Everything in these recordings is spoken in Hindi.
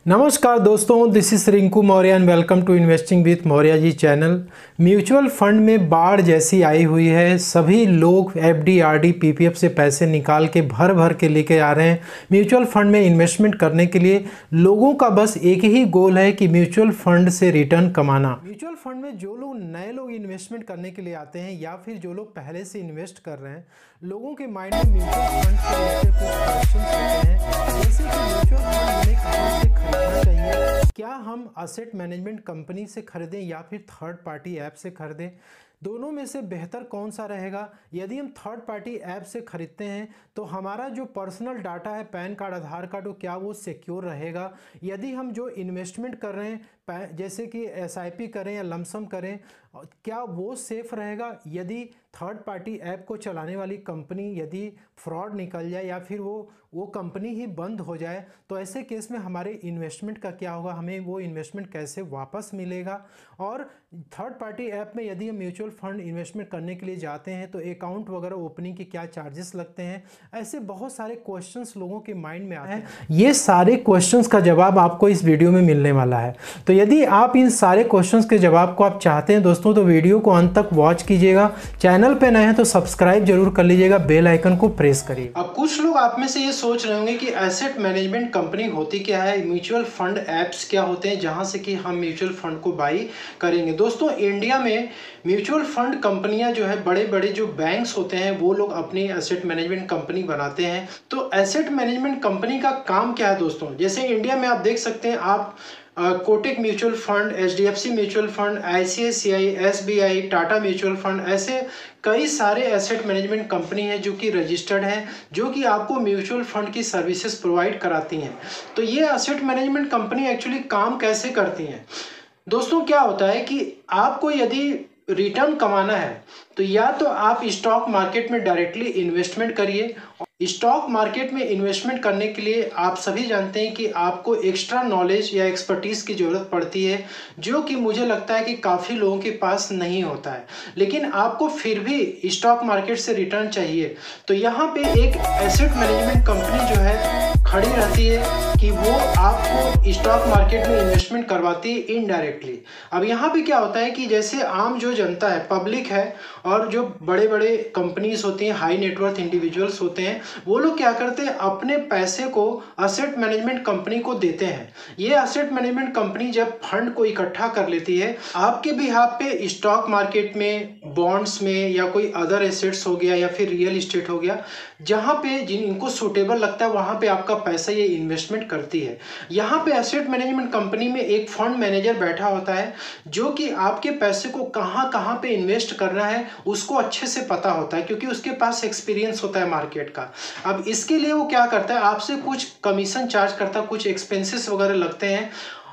नमस्कार दोस्तों, this is Rinku Maurya and welcome to investing with Maurya ji channel. Mutual fund में बाढ़ जैसी आई हुई है। सभी लोग एफडी, आरडी, पीपीएफ से पैसे निकाल के भर भर के लेके आ रहे हैं म्यूचुअल फंड में इन्वेस्टमेंट करने के लिए। लोगों का बस एक ही गोल है कि म्यूचुअल फंड से रिटर्न कमाना। म्यूचुअल फंड में जो लोग नए लोग इन्वेस्टमेंट करने के लिए आते हैं या फिर जो लोग पहले से इन्वेस्ट कर रहे हैं, लोगों के माइंड में म्यूचुअल फंड से रिलेटेड कुछ क्वेश्चन होते हैं, जैसे कि म्यूचुअल फंड हमें कहाँ से खरीदना चाहिए, क्या हम असेट मैनेजमेंट कंपनी से खरीदें या फिर थर्ड पार्टी ऐप से खरीदें, दोनों में से बेहतर कौन सा रहेगा। यदि हम थर्ड पार्टी ऐप से खरीदते हैं तो हमारा जो पर्सनल डाटा है, पैन कार्ड, आधार कार्ड, वो क्या वो सिक्योर रहेगा। यदि हम जो इन्वेस्टमेंट कर रहे हैं जैसे कि एसआईपी करें या लमसम करें, क्या वो सेफ रहेगा। यदि थर्ड पार्टी ऐप को चलाने वाली कंपनी यदि फ्रॉड निकल जाए या फिर वो कंपनी ही बंद हो जाए तो ऐसे केस में हमारे इन्वेस्टमेंट का क्या होगा, हमें वो इन्वेस्टमेंट कैसे वापस मिलेगा। और थर्ड पार्टी ऐप में यदि हम म्यूचुअल फंड इन्वेस्टमेंट करने के लिए जाते हैं तो अकाउंट वगैरह ओपनिंग के क्या चार्जेस लगते हैं। ऐसे बहुत सारे क्वेश्चंस लोगों के माइंड में आते हैं। ये सारे क्वेश्चंस का जवाब आपको इस वीडियो में मिलने वाला है। तो यदि आप इन सारे क्वेश्चंस के जवाब को आप चाहते हैं दोस्तों, तो वीडियो को अंत तक वॉच कीजिएगा। चैनल पे नए हैं तो सब्सक्राइब जरूर कर लीजिएगा, बेल आइकन को प्रेस करिए। अब कुछ लोग आप में से ये सोच रहे होंगे कि एसेट मैनेजमेंट कंपनी होती क्या है, म्यूचुअल फंड ऐप्स क्या होते हैं जहां से कि हम म्यूचुअल फंड को बाई करेंगे। दोस्तों, इंडिया में म्यूचुअल फंड कंपनियां जो है, बड़े बड़े जो बैंक्स होते हैं वो लोग अपनी एसेट मैनेजमेंट कंपनी बनाते हैं। तो एसेट मैनेजमेंट कंपनी का काम क्या है दोस्तों, जैसे इंडिया में आप देख सकते हैं, आप Kotak mutual fund, HDFC mutual fund, ICICI, SBI, Tata mutual fund, ऐसे कई सारे एसेट मैनेजमेंट कंपनी हैं जो कि रजिस्टर्ड हैं, जो कि आपको म्यूचुअल फंड की सर्विसेज प्रोवाइड कराती हैं। तो ये एसेट मैनेजमेंट कंपनी एक्चुअली काम कैसे करती हैं दोस्तों, क्या होता है कि आपको यदि रिटर्न कमाना है तो या तो आप स्टॉक मार्केट में डायरेक्टली इन्वेस्टमेंट करिए। स्टॉक मार्केट में इन्वेस्टमेंट करने के लिए आप सभी जानते हैं कि आपको एक्स्ट्रा नॉलेज या एक्सपर्टीज की ज़रूरत पड़ती है, जो कि मुझे लगता है कि काफ़ी लोगों के पास नहीं होता है। लेकिन आपको फिर भी स्टॉक मार्केट से रिटर्न चाहिए तो यहाँ पे एक एसेट मैनेजमेंट कंपनी जो है खड़ी रहती है कि वो आपको स्टॉक मार्केट में इन्वेस्टमेंट करवाती है इनडायरेक्टली। अब यहाँ पे क्या होता है कि जैसे आम जो जनता है, पब्लिक है, और जो बड़े बड़े कंपनीज होती हैं, हाई नेटवर्थ इंडिविजुअल्स होते हैं, वो लोग क्या करते हैं, अपने पैसे को असेट मैनेजमेंट कंपनी को देते हैं। ये असेट मैनेजमेंट कंपनी जब फंड को इकट्ठा कर लेती है आपके बिहाफ पे स्टॉक मार्केट में, बॉन्ड्स में, या कोई अदर एसेट्स हो गया या फिर रियल इस्टेट हो गया, जहाँ पे जिनको सूटेबल लगता है वहाँ पे आपका पैसा ये इन्वेस्टमेंट करती है। यहाँ पे एसेट मैनेजमेंट कंपनी में एक फंड मैनेजर बैठा होता है जो कि आपके पैसे को कहाँ कहाँ पे इन्वेस्ट करना है उसको अच्छे से पता होता है, क्योंकि उसके पास एक्सपीरियंस होता है मार्केट का। अब इसके लिए वो क्या करता है, आपसे कुछ कमीशन चार्ज करता है, कुछ एक्सपेंसेस वगैरह लगते हैं,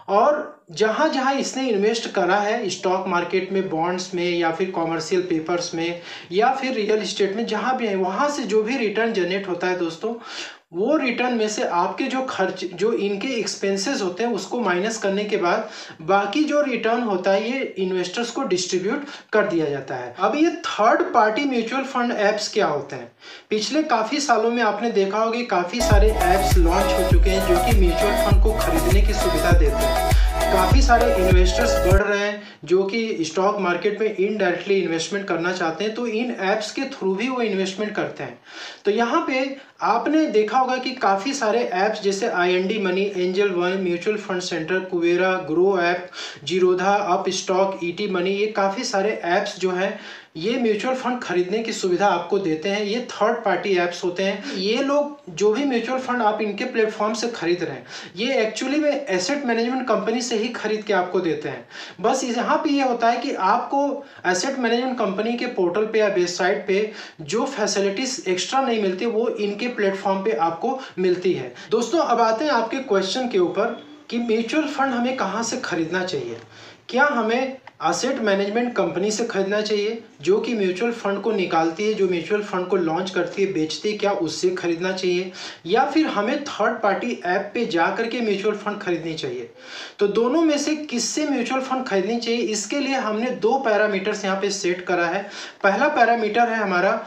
और जहाँ जहाँ इसने इन्वेस्ट करा है स्टॉक मार्केट में, बॉन्ड्स में, या फिर कॉमर्शियल पेपर्स में, या फिर रियल इस्टेट में, जहाँ भी है वहाँ से जो भी रिटर्न जनरेट होता है दोस्तों, वो रिटर्न में से आपके जो खर्च, जो इनके एक्सपेंसेस होते हैं उसको माइनस करने के बाद बाकी जो रिटर्न होता है ये इन्वेस्टर्स को डिस्ट्रीब्यूट कर दिया जाता है। अब ये third party mutual fund apps क्या होते हैं, पिछले काफ़ी सालों में आपने देखा होगा कि काफ़ी सारे ऐप्स लॉन्च हो चुके हैं जो कि म्यूचुअल फंड को खरीदने की सुविधा देते हैं। काफ़ी सारे इन्वेस्टर्स बढ़ रहे हैं जो कि स्टॉक मार्केट में इनडायरेक्टली इन्वेस्टमेंट करना चाहते हैं, तो इन ऐप्स के थ्रू भी वो इन्वेस्टमेंट करते हैं। तो यहाँ पे आपने देखा होगा कि काफ़ी सारे ऐप्स जैसे IND Money, Angel One, mutual fund centre, Kuvera, Groww app, Zerodha, Upstox, ET Money, ये काफ़ी सारे ऐप्स जो हैं ये म्यूचुअल फंड खरीदने की सुविधा आपको देते हैं। ये थर्ड पार्टी ऐप्स होते हैं। ये लोग जो भी म्यूचुअल फंड आप इनके प्लेटफॉर्म से खरीद रहे हैं ये एक्चुअली में एसेट मैनेजमेंट कंपनी से ही खरीद के आपको देते हैं। बस यहाँ पे ये होता है कि आपको एसेट मैनेजमेंट कंपनी के पोर्टल पे या वेबसाइट पे जो फैसिलिटीज एक्स्ट्रा नहीं मिलती वो इनके प्लेटफॉर्म पे आपको मिलती है। दोस्तों, अब आते हैं आपके क्वेश्चन के ऊपर कि म्यूचुअल फंड हमें कहाँ से खरीदना चाहिए। क्या हमें एसेट मैनेजमेंट कंपनी से खरीदना चाहिए जो कि म्यूचुअल फंड को निकालती है, जो म्यूचुअल फंड को लॉन्च करती है, बेचती है, क्या उससे खरीदना चाहिए, या फिर हमें थर्ड पार्टी ऐप पे जा करके म्यूचुअल फंड खरीदनी चाहिए। तो दोनों में से किससे म्यूचुअल फंड खरीदनी चाहिए, इसके लिए हमने दो पैरामीटर्स यहाँ पे सेट करा है। पहला पैरामीटर है हमारा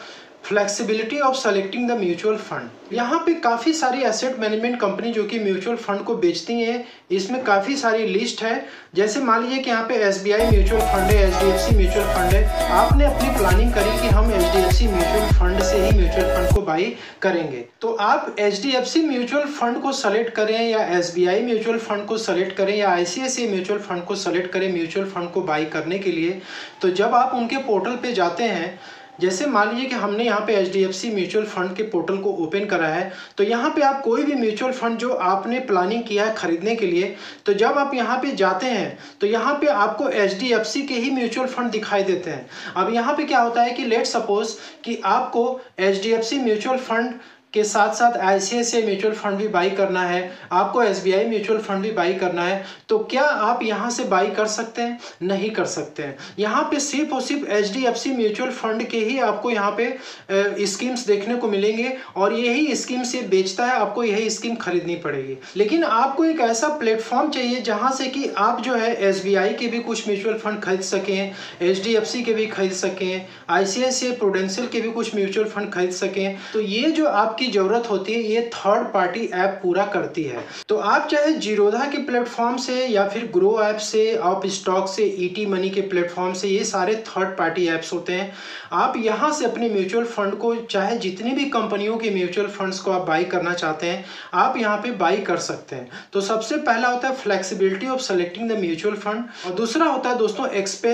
flexibility of selecting the mutual fund. यहाँ पे काफ़ी सारी एसेट मैनेजमेंट कंपनी जो कि म्यूचुअल फंड को बेचती हैं, इसमें काफ़ी सारी लिस्ट है। जैसे मान लीजिए कि यहाँ पे SBI म्यूचुअल फंड है, HDFC म्यूचुअल फंड है। आपने अपनी प्लानिंग करी कि हम HDFC म्यूचुअल फंड से ही म्यूचुअल फंड को बाई करेंगे, तो आप HDFC म्यूचुअल फंड को सेलेक्ट करें या SBI म्यूचुअल फंड को सेलेक्ट करें या ICICI म्यूचुअल फंड को सेलेक्ट करें म्यूचुअल फंड को बाई करने के लिए, तो जब आप उनके पोर्टल पे जाते हैं, जैसे मान लीजिए कि हमने यहाँ पे HDFC म्यूचुअल फंड के पोर्टल को ओपन करा है, तो यहाँ पे आप कोई भी म्यूचुअल फंड जो आपने प्लानिंग किया है खरीदने के लिए, तो जब आप यहाँ पे जाते हैं तो यहाँ पे आपको HDFC के ही म्यूचुअल फंड दिखाई देते हैं। अब यहाँ पे क्या होता है कि लेट सपोज कि आपको HDFC म्यूचुअल फंड के साथ साथ ICICI म्यूचुअल फंड भी बाई करना है, आपको SBI म्यूचुअल फंड भी बाई करना है, तो क्या आप यहाँ से बाई कर सकते हैं? नहीं कर सकते हैं। यहाँ पे सिर्फ और सिर्फ HDFC म्यूचुअल फंड के ही आपको यहाँ पे स्कीम्स देखने को मिलेंगे और यही स्कीम्स ये बेचता है, आपको यही स्कीम खरीदनी पड़ेगी। लेकिन आपको एक ऐसा प्लेटफॉर्म चाहिए जहाँ से कि आप जो है SBI के भी कुछ म्यूचुअल फंड खरीद सकें, HDFC के भी खरीद सकें, ICICI प्रूडेंशियल के भी कुछ म्यूचुअल फंड खरीद सकें। तो ये जो आपकी जरूरत होती है ये थर्ड पार्टी ऐप पूरा करती है। तो आप चाहे जीरोधा के प्लेटफॉर्म से या फिर ग्रो ऐप से, आप स्टॉक से, ET मनी के प्लेटफॉर्म से, ये सारे थर्ड पार्टी ऐप्स होते हैं। आप यहां से अपने म्यूचुअल फंड को, चाहे जितनी भी कंपनियों के म्यूचुअल फंड्स को आप बाई करना चाहते हैं, आप यहां पे बाई कर सकते हैं। तो सबसे पहला होता है flexibility of selecting the mutual fund और दूसरा होता है दोस्तों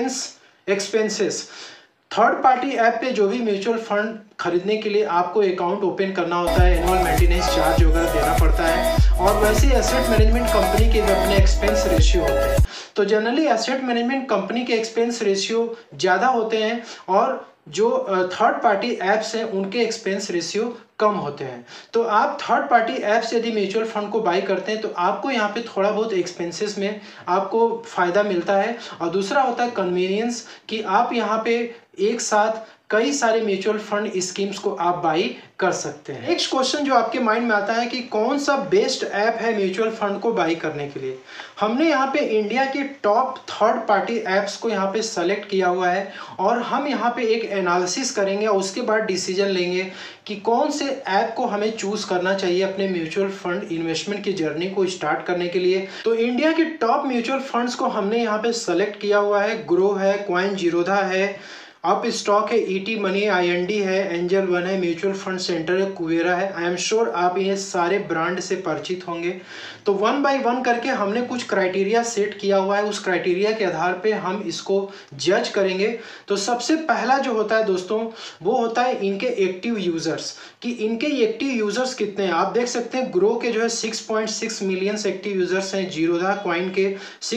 एक्सपेंसेस। थर्ड पार्टी ऐप पे जो भी म्यूचुअल फंड खरीदने के लिए आपको अकाउंट ओपन करना होता है, एनुअल मेंटेनेंस चार्ज वगैरह देना पड़ता है। और वैसे एसेट मैनेजमेंट कंपनी के भी अपने एक्सपेंस रेशियो होते हैं। तो जनरली एसेट मैनेजमेंट कंपनी के एक्सपेंस रेशियो ज़्यादा होते हैं और जो थर्ड पार्टी ऐप्स हैं उनके एक्सपेंस रेशियो कम होते हैं। तो आप थर्ड पार्टी ऐप से यदि म्यूचुअल फंड को बाई करते हैं तो आपको यहाँ पे थोड़ा बहुत एक्सपेंसेस में आपको फ़ायदा मिलता है। और दूसरा होता है कन्वीनियंस, कि आप यहाँ पे एक साथ कई सारे म्यूचुअल फंड स्कीम्स को आप बाई कर सकते हैं। नेक्स्ट क्वेश्चन जो आपके माइंड में आता है कि कौन सा बेस्ट ऐप है म्यूचुअल फंड को बाई करने के लिए। हमने यहाँ पे इंडिया के टॉप थर्ड पार्टी ऐप्स को यहाँ पे सेलेक्ट किया हुआ है और हम यहाँ पे एक एनालिसिस करेंगे और उसके बाद डिसीजन लेंगे कि कौन से ऐप को हमें चूज करना चाहिए अपने म्यूचुअल फंड इन्वेस्टमेंट की जर्नी को स्टार्ट करने के लिए। तो इंडिया के टॉप म्यूचुअल फंड्स को हमने यहाँ पे सेलेक्ट किया हुआ है। ग्रो है, कॉइन जीरोधा है, अप स्टॉक है, ET मनी, IND है, एंजल वन है, म्यूचुअल फंड सेंटर है, कुबेरा है। आई एम श्योर आप ये सारे ब्रांड से परिचित होंगे। तो वन बाय वन करके हमने कुछ क्राइटेरिया सेट किया हुआ है, उस क्राइटेरिया के आधार पे हम इसको जज करेंगे। तो सबसे पहला जो होता है दोस्तों वो होता है इनके एक्टिव यूजर्स, कि इनके एक्टिव यूजर्स कितने हैं। आप देख सकते हैं ग्रो के जो है 6.6 मिलियन एक्टिव यूजर्स हैं, जीरोधा कॉइन के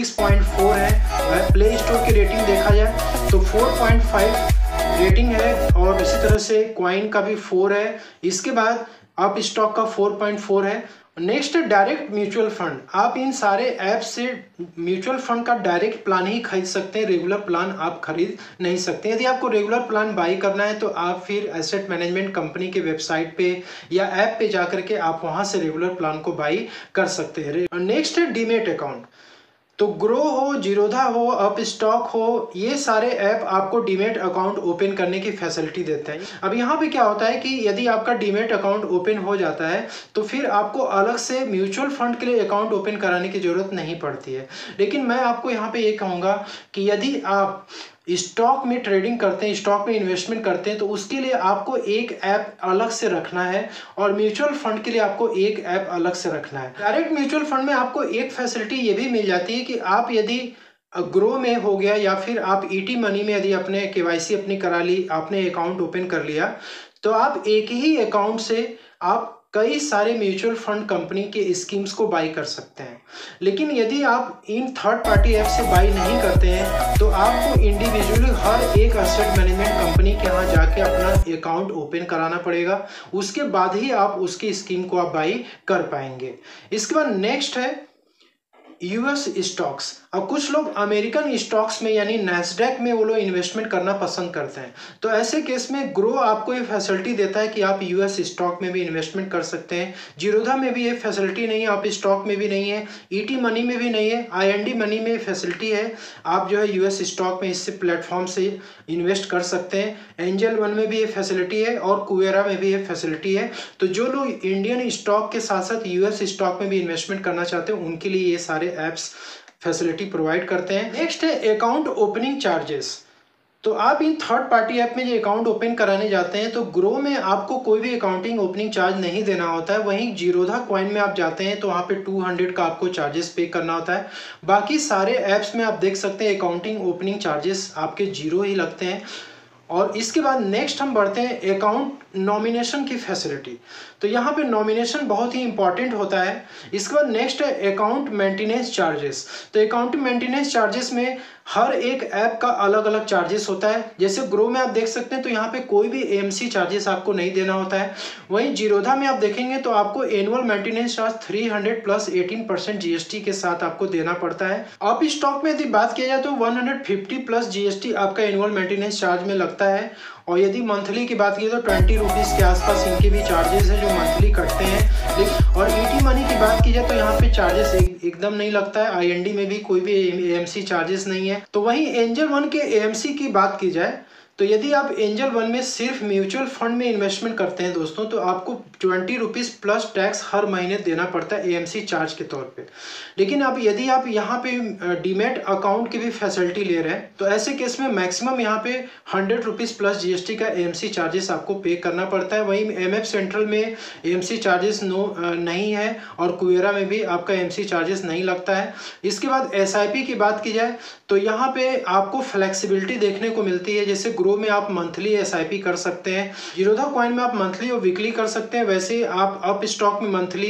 6.4 है, प्ले स्टोर की रेटिंग देखा जाए तो 4.5 रेटिंग है और इसी तरह से कॉइन का भी 4 है। इसके बाद आप स्टॉक का 4.4 है। नेक्स्ट डायरेक्ट म्यूचुअल फंड, आप इन सारे ऐप से म्यूचुअल फंड का डायरेक्ट प्लान ही खरीद सकते हैं, रेगुलर प्लान आप खरीद नहीं सकते। यदि आपको रेगुलर प्लान बाई करना है तो आप फिर एसेट मैनेजमेंट कंपनी के वेबसाइट पे या ऐप पे जाकर के आप वहां से रेगुलर प्लान को बाई कर सकते हैं। नेक्स्ट है डीमेट अकाउंट। तो ग्रो हो, जीरोधा हो, अप स्टॉक हो, ये सारे ऐप आपको डीमेट अकाउंट ओपन करने की फैसिलिटी देते हैं। अब यहाँ पे क्या होता है कि यदि आपका डीमेट अकाउंट ओपन हो जाता है तो फिर आपको अलग से म्यूचुअल फंड के लिए अकाउंट ओपन कराने की ज़रूरत नहीं पड़ती है। लेकिन मैं आपको यहाँ पे ये कहूँगा कि यदि आप स्टॉक में ट्रेडिंग करते हैं, स्टॉक में इन्वेस्टमेंट करते हैं, तो उसके लिए आपको एक ऐप अलग से रखना है और म्यूचुअल फंड के लिए आपको एक ऐप अलग से रखना है। डायरेक्ट म्यूचुअल फंड में आपको एक फैसिलिटी ये भी मिल जाती है कि आप यदि ग्रो में हो गया या फिर आप ET मनी में यदि आपने KYC अपनी करा ली, आपने अकाउंट ओपन कर लिया, तो आप एक ही अकाउंट से आप कई सारे म्यूचुअल फंड कंपनी के स्कीम्स को बाई कर सकते हैं। लेकिन यदि आप इन थर्ड पार्टी ऐप से बाई नहीं करते हैं तो आपको इंडिविजुअली हर एक एसेट मैनेजमेंट कंपनी के यहाँ जाके अपना अकाउंट ओपन कराना पड़ेगा, उसके बाद ही आप उसकी स्कीम को आप बाई कर पाएंगे। इसके बाद नेक्स्ट है यूएस स्टॉक्स। अब कुछ लोग अमेरिकन स्टॉक्स में यानी नैस्डैक में वो लोग इन्वेस्टमेंट करना पसंद करते हैं। तो ऐसे केस में ग्रो आपको ये फैसिलिटी देता है कि आप यूएस स्टॉक में भी इन्वेस्टमेंट कर सकते हैं। जीरोधा में भी ये फैसिलिटी नहीं है, आप स्टॉक में भी नहीं है, ईटी मनी में भी नहीं है, आईएनडी मनी में फैसिलिटी है। आप जो है यूएस स्टॉक में इससे प्लेटफॉर्म से इन्वेस्ट कर सकते हैं। एंजल वन में भी ये फैसिलिटी है और कुवेरा में भी ये फैसिलिटी है। तो जो लोग इंडियन स्टॉक के साथ साथ यूएस स्टॉक में भी इन्वेस्टमेंट करना चाहते हैं उनके लिए ये सारे ऐप्स फैसिलिटी प्रोवाइड करते हैं। नेक्स्ट है अकाउंट ओपनिंग चार्जेस। तो आप इन थर्ड पार्टी ऐप में जो अकाउंट ओपन कराने जाते हैं तो ग्रो में आपको कोई भी अकाउंटिंग ओपनिंग चार्ज नहीं देना होता है। वहीं जीरोधा कॉइन में आप जाते हैं तो वहाँ पे 200 का आपको चार्जेस पे करना होता है। बाकी सारे ऐप्स में आप देख सकते हैं अकाउंटिंग ओपनिंग चार्जेस आपके 0 ही लगते हैं। और इसके बाद नेक्स्ट हम बढ़ते हैं अकाउंट नॉमिनेशन की फैसिलिटी। तो यहाँ पे नॉमिनेशन बहुत ही इंपॉर्टेंट होता है। इसके बाद नेक्स्ट है अकाउंट मेंटेनेंस चार्जेस। तो अकाउंट मेंटेनेंस चार्जेस में हर एक ऐप का अलग अलग चार्जेस होता है। जैसे ग्रो में आप देख सकते हैं तो यहाँ पे कोई भी एएमसी चार्जेस आपको नहीं देना होता है। वहीं जीरोधा में आप देखेंगे तो आपको annual maintenance charge 300 plus 18% GST के साथ आपको देना पड़ता है। आप स्टॉक में यदि बात किया जाए तो 150 प्लस जीएसटी आपका एनुअल मेंटेनेंस चार्ज में लगता है। और यदि मंथली की बात की तो 20 रुपीज़ के आसपास इनके भी चार्जेस हैं जो मंथली कटते हैं। और ईटी मनी की बात की जाए तो यहाँ पे चार्जेस एकदम नहीं लगता है। आईएनडी में भी कोई भी एएमसी चार्जेस नहीं है। तो वहीं एंजल वन के एएमसी की बात की जाए तो यदि आप एंजल वन में सिर्फ म्यूचुअल फंड में इन्वेस्टमेंट करते हैं दोस्तों तो आपको 20 रुपीज़ प्लस टैक्स हर महीने देना पड़ता है एएमसी चार्ज के तौर पे। लेकिन अब यदि आप यहाँ पे डीमैट अकाउंट की भी फैसिलिटी ले रहे हैं तो ऐसे केस में मैक्सिमम यहाँ पे 100 रुपीज़ प्लस जीएसटी का एएमसी चार्जेस आपको पे करना पड़ता है। वहीं एमएफ सेंट्रल में एएमसी चार्जेस नहीं है और कुवेरा में भी आपका एएमसी चार्जेस नहीं लगता है। इसके बाद एसआईपी की बात की जाए तो यहाँ पे आपको फ्लेक्सिबिलिटी देखने को मिलती है। जैसे ग्रो में आप मंथली एसआईपी कर सकते हैं, जीरोधा कॉइन में आप मंथली और वीकली कर सकते हैं। वैसे आप अप स्टॉक में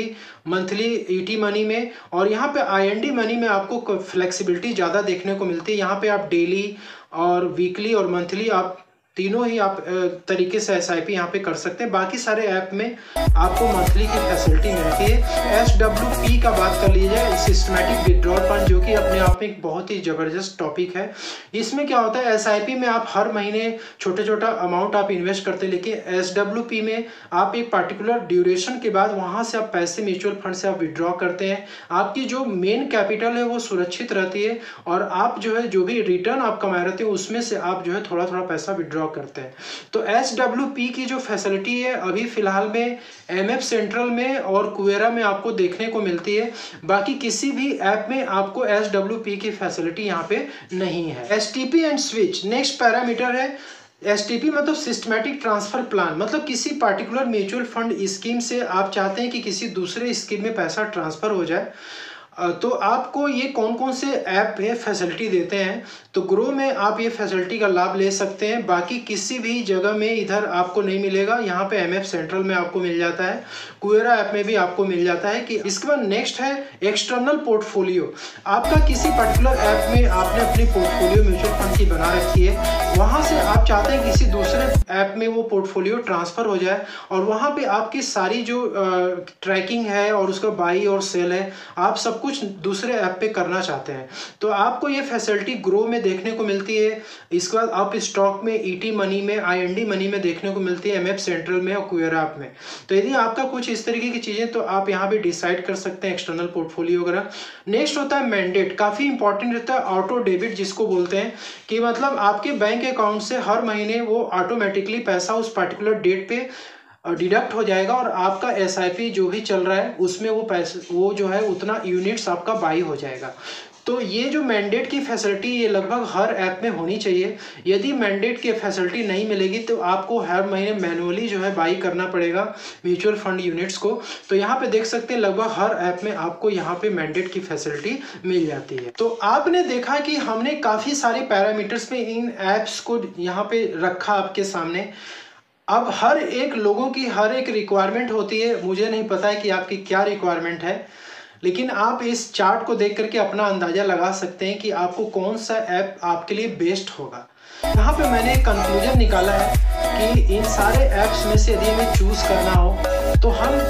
मंथली ईटी मनी में और यहाँ पे आईएनडी मनी में आपको फ्लेक्सिबिलिटी ज़्यादा देखने को मिलती है। यहाँ पे आप डेली और वीकली और मंथली आप तीनों ही आप तरीके से एसआईपी यहाँ पे कर सकते हैं। बाकी सारे ऐप में आपको मंथली की फैसिलिटी मिलती है। एसडब्ल्यूपी का बात कर लीजिए, सिस्टमैटिक विड्रॉल फंड, जो कि अपने आप में एक बहुत ही ज़बरदस्त टॉपिक है। इसमें क्या होता है, एसआईपी में आप हर महीने छोटा अमाउंट आप इन्वेस्ट करते हैं, लेकिन एसडब्ल्यूपी में आप एक पर्टिकुलर ड्यूरेशन के बाद वहाँ से आप पैसे म्यूचुअल फंड से आप विड्रॉ करते हैं। आपकी जो मेन कैपिटल है वो सुरक्षित रहती है और आप जो है जो भी रिटर्न आप कमाए रहते हैं उसमें से आप जो है थोड़ा पैसा विड्रॉ करते हैं। तो एसडब्ल्यूपी की जो फैसिलिटी है अभी फिलहाल में एमएफ सेंट्रल में और कुवेरा में आपको देखने को मिलती है। बाकी किसी भी ऐप में आपको एसडब्ल्यूपी की फैसिलिटी यहाँ पे नहीं है। STP and switch next parameter है। एसटीपी मतलब सिस्टमैटिक ट्रांसफर प्लान, मतलब किसी पार्टिकुलर म्यूचुअल फंड स्कीम से आप चाहते हैं कि किसी दूसरे स्कीम में पैसा ट्रांसफर हो जाए तो आपको ये कौन कौन से ऐप ये फैसिलिटी देते हैं। तो ग्रो में आप ये फैसिलिटी का लाभ ले सकते हैं। बाकी किसी भी जगह में इधर आपको नहीं मिलेगा। यहाँ पे एमएफ सेंट्रल में आपको मिल जाता है, कुवेरा ऐप में भी आपको मिल जाता है। कि इसके बाद नेक्स्ट है एक्सटर्नल पोर्टफोलियो। आपका किसी पर्टिकुलर ऐप में आपने अपनी पोर्टफोलियो म्यूचुअल फंड की बना रखी है, वहाँ से आप चाहते हैं किसी दूसरे ऐप में वो पोर्टफोलियो ट्रांसफ़र हो जाए और वहाँ पर आपकी सारी जो ट्रैकिंग है और उसका बाई और सेल है आप सब कुछ दूसरे ऐप पे करना चाहते हैं तो आपको ये फैसिलिटी ग्रो में देखने को मिलती है। इसके बाद आप स्टॉक में, ईटी मनी में, आईएनडी मनी में देखने को मिलती है, एमएफ सेंट्रल में और कुवेरा ऐप में। तो यदि आपका कुछ इस तरीके की चीज़ें तो आप यहाँ पे डिसाइड कर सकते हैं एक्सटर्नल पोर्टफोलियो वगैरह। नेक्स्ट होता है मैंडेट, काफ़ी इंपॉर्टेंट रहता है ऑटो डेबिट जिसको बोलते हैं, कि मतलब आपके बैंक अकाउंट से हर महीने वो ऑटोमेटिकली पैसा उस पर्टिकुलर डेट पे डिडक्ट हो जाएगा और आपका एसआईपी जो भी चल रहा है उसमें वो पैसे वो जो है उतना यूनिट्स आपका बाई हो जाएगा। तो ये जो मैंडेट की फैसिलिटी ये लगभग हर ऐप में होनी चाहिए। यदि मैंडेट की फैसिलिटी नहीं मिलेगी तो आपको हर महीने मैनुअली जो है बाई करना पड़ेगा म्यूचुअल फंड यूनिट्स को। तो यहाँ पे देख सकते हैं लगभग हर ऐप में आपको यहाँ पे मैंडेट की फैसिलिटी मिल जाती है। तो आपने देखा कि हमने काफ़ी सारे पैरामीटर्स में इन ऐप्स को यहाँ पे रखा आपके सामने। अब हर एक लोगों की हर एक रिक्वायरमेंट होती है। मुझे नहीं पता है कि आपकी क्या रिक्वायरमेंट है, लेकिन आप इस चार्ट को देख करके अपना अंदाज़ा लगा सकते हैं कि आपको कौन सा ऐप आपके लिए बेस्ट होगा। यहाँ पे मैंने एक कंक्लूजन निकाला है कि इन सारे ऐप्स में से यदि हमें चूज़ करना हो तो हम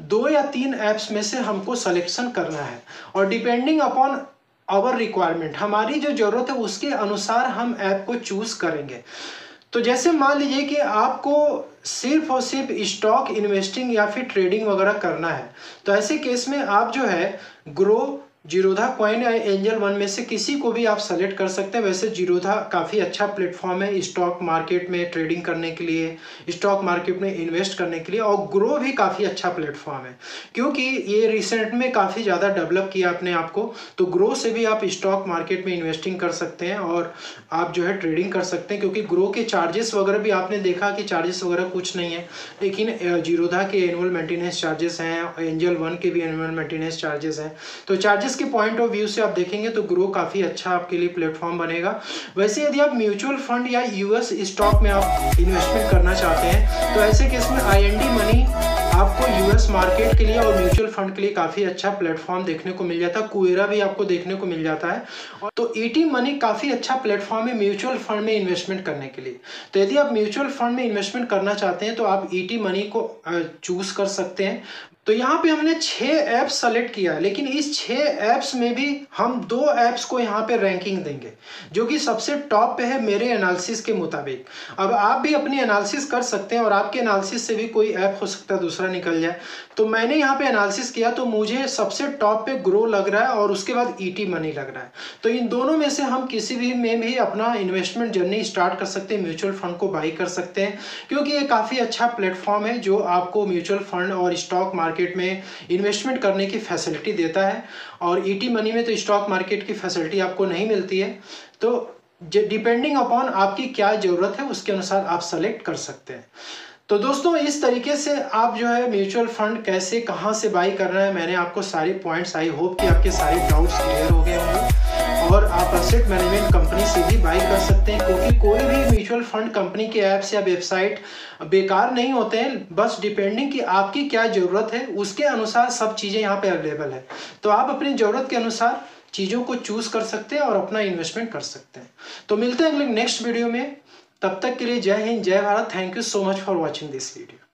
2 या 3 ऐप्स में से हमको सिलेक्शन करना है और डिपेंडिंग अपॉन आवर रिक्वायरमेंट, हमारी जो ज़रूरत है उसके अनुसार हम ऐप को चूज़ करेंगे। तो जैसे मान लीजिए कि आपको सिर्फ और सिर्फ स्टॉक इन्वेस्टिंग या फिर ट्रेडिंग वगैरह करना है, तो ऐसे केस में आप जो है ग्रो, जीरोधा कॉइन या एंजल वन में से किसी को भी आप सेलेक्ट कर सकते हैं। वैसे जीरोधा काफ़ी अच्छा प्लेटफॉर्म है स्टॉक मार्केट में ट्रेडिंग करने के लिए, स्टॉक मार्केट में इन्वेस्ट करने के लिए, और ग्रो भी काफ़ी अच्छा प्लेटफॉर्म है क्योंकि ये रिसेंट में काफ़ी ज़्यादा डेवलप किया अपने आप को। तो ग्रो से भी आप स्टॉक मार्केट में इन्वेस्टिंग कर सकते हैं और आप जो है ट्रेडिंग कर सकते हैं, क्योंकि ग्रो के चार्जेस वगैरह भी आपने देखा कि चार्जेस वगैरह कुछ नहीं है, लेकिन जीरोधा के एनुअल मेंटेनेंस चार्जेस हैं, एंजल वन के भी एनुअल मेंटेनेंस चार्जेस हैं। तो चार्जेस के पॉइंट ऑफ व्यू से आप देखेंगे तो ग्रो काफ़ी अच्छा आपके लिए प्लेटफॉर्म बनेगा। वैसे यदि आप म्यूचुअल फंड या यूएस स्टॉक में आप इन्वेस्टमेंट करना चाहते हैं तो ऐसे केस में IND मनी आपको यूएस मार्केट के लिए और म्यूचुअल फंड के लिए काफ़ी अच्छा प्लेटफॉर्म देखने को मिल जाता है। कुएरा भी आपको देखने को मिल जाता है। और तो ET मनी काफ़ी अच्छा प्लेटफॉर्म है म्यूचुअल फंड में इन्वेस्टमेंट करने के लिए। तो यदि आप म्यूचुअल फंड में इन्वेस्टमेंट करना चाहते हैं तो आप ET मनी को चूज़ कर सकते हैं। तो यहाँ पे हमने 6 ऐप्स सेलेक्ट किया है, लेकिन इस 6 ऐप्स में भी हम 2 ऐप्स को यहाँ पे रैंकिंग देंगे जो कि सबसे टॉप पे है मेरे एनालिसिस के मुताबिक। अब आप भी अपनी एनालिसिस कर सकते हैं और आपके एनालिसिस से भी कोई ऐप हो सकता है दूसरा निकल जाए। तो मैंने यहाँ पे एनालिसिस किया तो मुझे सबसे टॉप पे ग्रो लग रहा है और उसके बाद ET मनी लग रहा है। तो इन दोनों में से हम किसी भी में भी अपना इन्वेस्टमेंट जर्नी स्टार्ट कर सकते हैं, म्यूचुअल फंड को बाई कर सकते हैं, क्योंकि ये काफ़ी अच्छा प्लेटफॉर्म है जो आपको म्यूचुअल फंड और स्टॉक मार्केट में इन्वेस्टमेंट करने की फैसिलिटी देता है। और ET मनी में तो स्टॉक मार्केट की फैसिलिटी आपको नहीं मिलती है। तो डिपेंडिंग अपॉन आपकी क्या ज़रूरत है उसके अनुसार आप सेलेक्ट कर सकते हैं। तो दोस्तों इस तरीके से आप जो है म्यूचुअल फंड कैसे कहाँ से बाई करना है मैंने आपको सारे पॉइंट्स, आई होप कि आपके सारे डाउट्स क्लियर हो गए होंगे और आप एसेट मैनेजमेंट कंपनी से भी बाई कर सकते हैं, क्योंकि कोई भी म्यूचुअल फंड कंपनी के ऐप्स या वेबसाइट बेकार नहीं होते हैं। बस डिपेंडिंग कि आपकी क्या ज़रूरत है उसके अनुसार सब चीज़ें यहाँ पे अवेलेबल है। तो आप अपनी ज़रूरत के अनुसार चीज़ों को चूज़ कर सकते हैं और अपना इन्वेस्टमेंट कर सकते हैं। तो मिलते हैं अगले नेक्स्ट वीडियो में, तब तक के लिए जय हिंद जय Bharat. Thank you so much for watching this video.